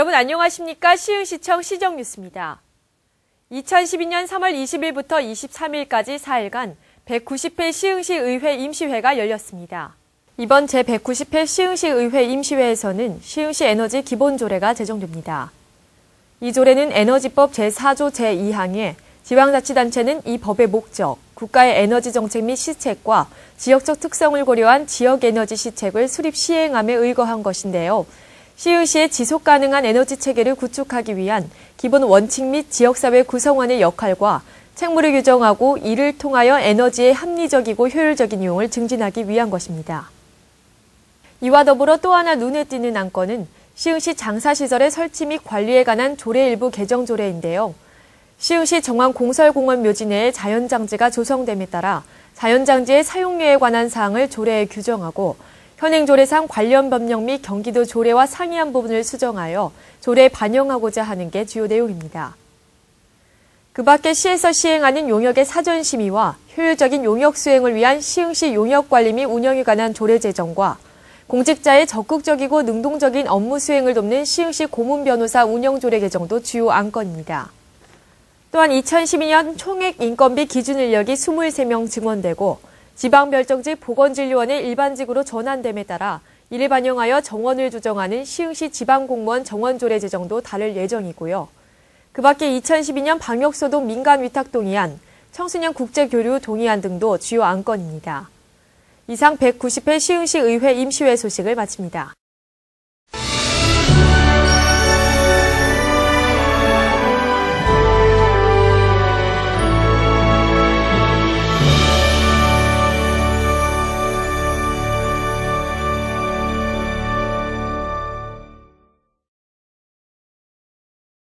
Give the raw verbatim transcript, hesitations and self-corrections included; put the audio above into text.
여러분 안녕하십니까? 시흥시청 시정뉴스입니다. 이천십이 년 삼월 이십일부터 이십삼일까지 사일간 백구십 회 시흥시 의회 임시회가 열렸습니다. 이번 제백구십 회 시흥시 의회 임시회에서는 시흥시 에너지 기본조례가 제정됩니다. 이 조례는 에너지법 제사조 제이 항에 지방자치단체는 이 법의 목적, 국가의 에너지 정책 및 시책과 지역적 특성을 고려한 지역에너지 시책을 수립 시행함에 의거한 것인데요. 시흥시의 지속가능한 에너지 체계를 구축하기 위한 기본 원칙 및 지역사회 구성원의 역할과 책무를 규정하고 이를 통하여 에너지의 합리적이고 효율적인 이용을 증진하기 위한 것입니다. 이와 더불어 또 하나 눈에 띄는 안건은 시흥시 장사시설의 설치 및 관리에 관한 조례 일부 개정 조례인데요. 시흥시 정왕공설공원 묘지 내에 자연장지가 조성됨에 따라 자연장지의 사용료에 관한 사항을 조례에 규정하고 현행조례상 관련 법령 및 경기도 조례와 상이한 부분을 수정하여 조례에 반영하고자 하는 게 주요 내용입니다. 그 밖에 시에서 시행하는 용역의 사전 심의와 효율적인 용역 수행을 위한 시흥시 용역관리 및 운영에 관한 조례 제정과 공직자의 적극적이고 능동적인 업무 수행을 돕는 시흥시 고문변호사 운영조례 개정도 주요 안건입니다. 또한 이천십이 년 총액 인건비 기준 인력이 이십삼 명 증원되고 지방별정직 보건진료원의 일반직으로 전환됨에 따라 이를 반영하여 정원을 조정하는 시흥시 지방공무원 정원조례 제정도 다를 예정이고요. 그 밖에 이천십이 년 방역소독 민간위탁 동의안, 청소년 국제교류 동의안 등도 주요 안건입니다. 이상 백구십 회 시흥시 의회 임시회 소식을 마칩니다.